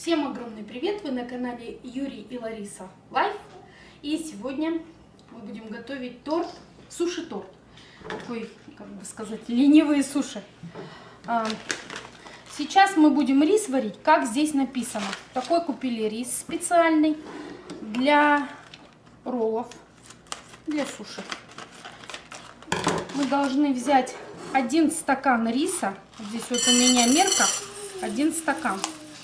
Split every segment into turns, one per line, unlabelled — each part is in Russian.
Всем огромный привет! Вы на канале Юрий и Лариса Лайф. И сегодня мы будем готовить торт, суши-торт. Такой, как бы сказать, ленивые суши. Сейчас мы будем рис варить, как здесь написано. Такой купили рис специальный для роллов, для суши. Мы должны взять 1 стакан риса. Здесь вот у меня мерка 1 стакан.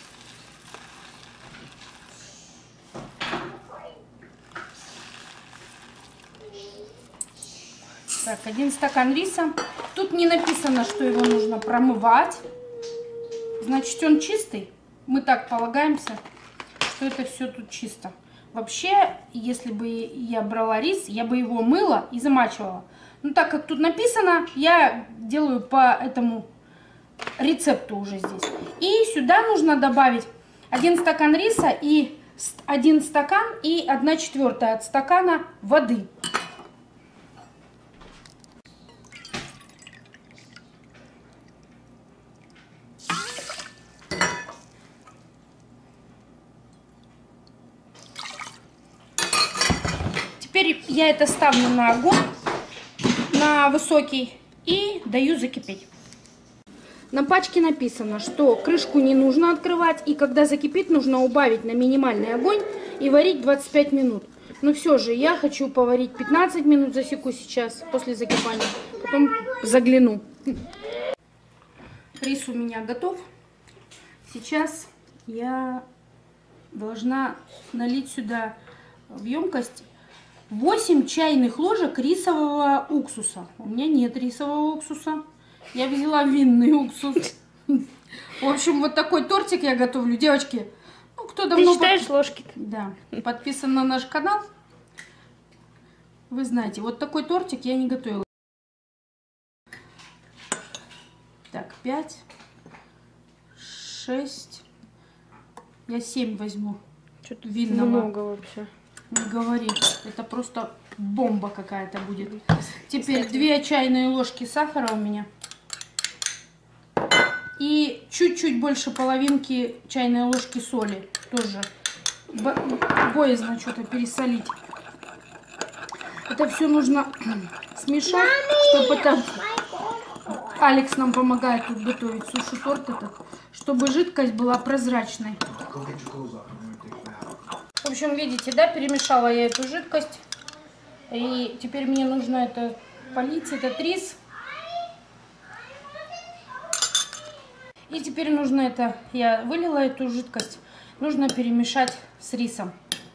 Так, 1 стакан риса. Тут не написано, что его нужно промывать. Значит, он чистый. Мы так полагаемся, что это все тут чисто. Вообще, если бы я брала рис, я бы его мыла и замачивала. Но так как тут написано, я делаю по этому рецепту уже здесь. И сюда нужно добавить 1 стакан риса и 1 стакан и 1/4 от стакана воды. Теперь я это ставлю на огонь, на высокий, и даю закипеть. На пачке написано, что крышку не нужно открывать, и когда закипит, нужно убавить на минимальный огонь и варить 25 минут. Но все же я хочу поварить 15 минут, засеку сейчас, после закипания, потом загляну. Рис у меня готов. Сейчас я должна налить сюда в емкость 8 чайных ложек рисового уксуса. У меня нет рисового уксуса. Я взяла винный уксус. В общем, вот такой тортик я готовлю. Девочки, ну, кто давно...
Ты считаешь ложки-то?
Да. Подписан на наш канал, вы знаете, вот такой тортик я не готовила. Так, 5, 6, я 7 возьму.
Что-то
винного.
Много вообще.
Не говори, это просто бомба какая-то будет. Теперь 2 чайные ложки сахара у меня. И чуть-чуть больше половинки чайной ложки соли. Тоже боязно что-то пересолить. Это все нужно смешать, чтобы это... Алекс нам помогает тут готовить суши-торт этот, чтобы жидкость была прозрачной. В общем, видите, да, перемешала я эту жидкость. И теперь мне нужно это полить, этот рис. И теперь нужно это, я вылила эту жидкость, нужно перемешать с рисом.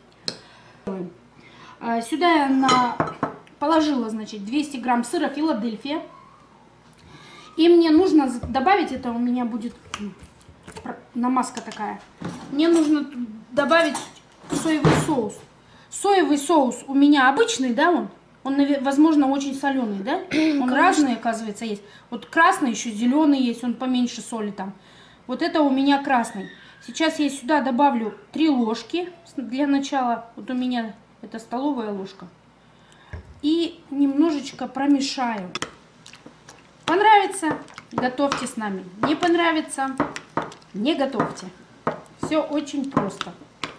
Сюда я положила, значит, 200 грамм сыра Филадельфия. И мне нужно добавить, это у меня будет намазка такая. Мне нужно добавить соевый соус. Соевый соус у меня обычный, да, он, возможно, очень соленый, да? Он разный, оказывается, есть. Вот красный, еще зеленый есть, он поменьше соли там. Вот это у меня красный. Сейчас я сюда добавлю 3 ложки для начала. Вот у меня это столовая ложка. И немножечко промешаю. Понравится? Готовьте с нами. Не понравится? Не готовьте. Все очень просто.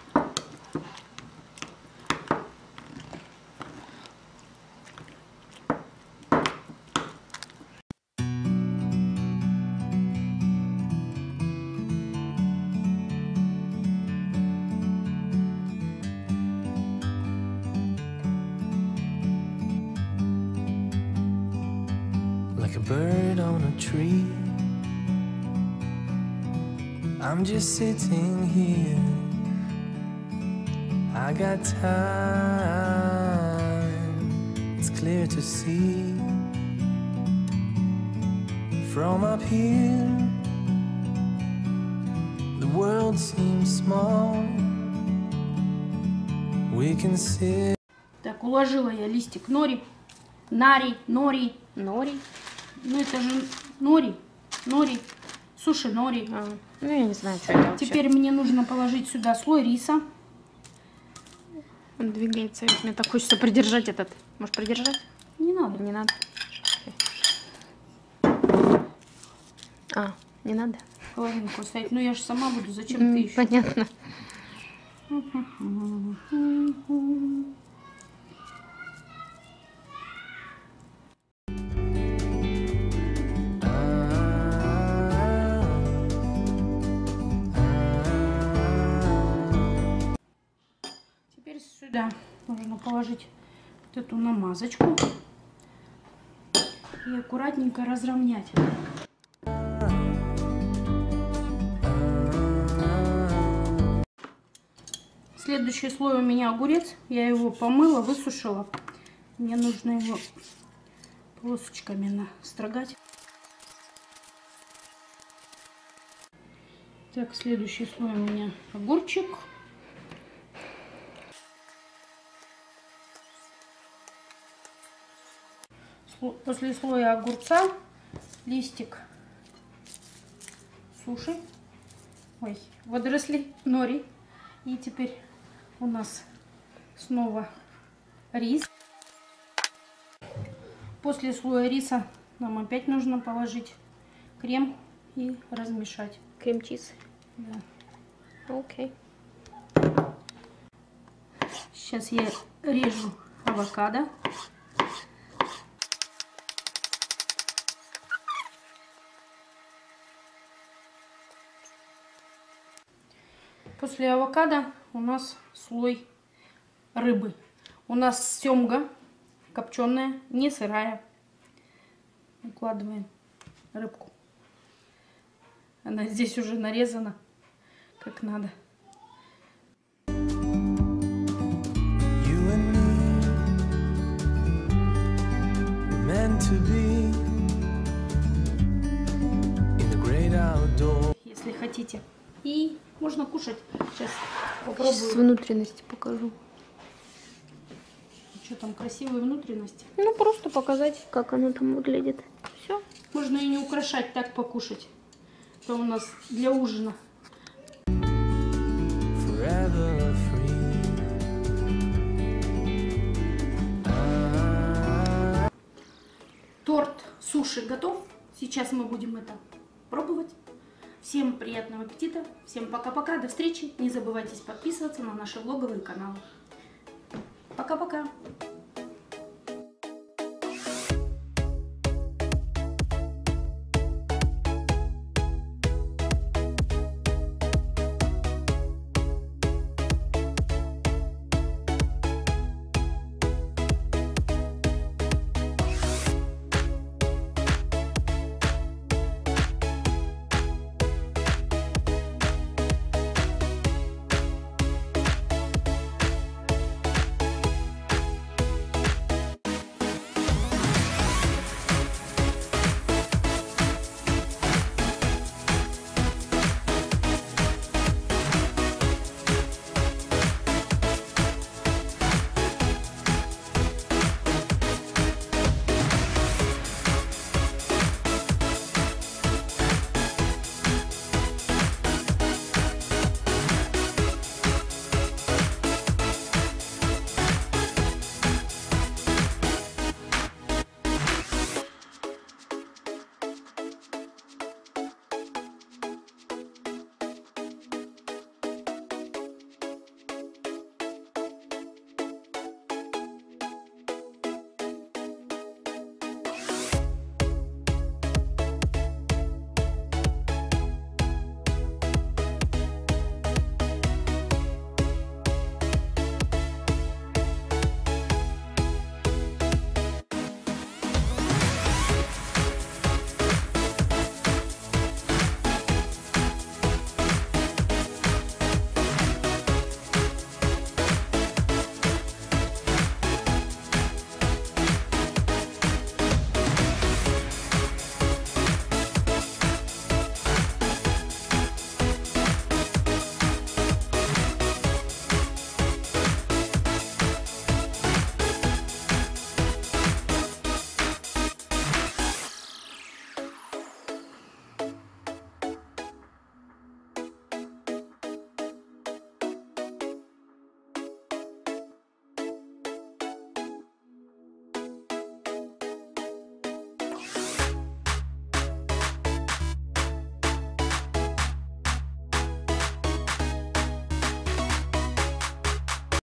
Like a bird on a tree, I'm just sitting here. I got time, it's clear to see. From up here, the world seems small. We can sit.
Так, уложила я листик нори. Нори. Ну это же нори, суши нори.
Ну я не знаю, что это вообще.
Теперь мне нужно положить сюда слой риса.
Он двигается, мне так хочется придержать этот. Может, придержать?
Не надо.
Не надо. А, не надо?
половинку оставить. Ну я же сама буду, зачем ты еще?
Понятно.
Теперь сюда нужно положить вот эту намазочку и аккуратненько разровнять. Следующий слой у меня огурец. Я его помыла, высушила. Мне нужно его полосочками настрогать. Так, следующий слой у меня огурчик. После слоя огурца листик суши, водорослей нори. И теперь у нас снова рис. После слоя риса нам опять нужно положить крем и размешать.
Крем-чиз.
Да.
Окей.
Сейчас я режу авокадо. После авокадо у нас слой рыбы. У нас семга копченая, не сырая. Укладываем рыбку. Она здесь уже нарезана как надо.
You and me were meant to be in the great outdoors.
Если хотите. И можно кушать. Сейчас
Сейчас
попробую.
внутренности покажу.
Что там, красивые внутренности.
Ну, просто показать, как оно там выглядит. Все.
Можно и не украшать, так покушать. Это у нас для ужина.
Forever free.
Торт суши готов. Сейчас мы будем это пробовать. Всем приятного аппетита. Всем пока-пока. До встречи. Не забывайте подписываться на наши влоговые каналы. Пока-пока.